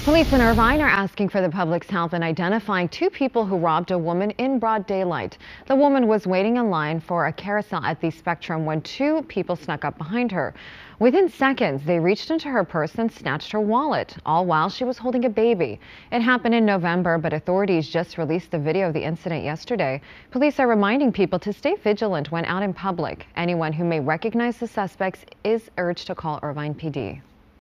Police in Irvine are asking for the public's help in identifying two people who robbed a woman in broad daylight. The woman was waiting in line for a carousel at the Spectrum when two people snuck up behind her. Within seconds, they reached into her purse and snatched her wallet, all while she was holding a baby. It happened in November, but authorities just released the video of the incident yesterday. Police are reminding people to stay vigilant when out in public. Anyone who may recognize the suspects is urged to call Irvine PD.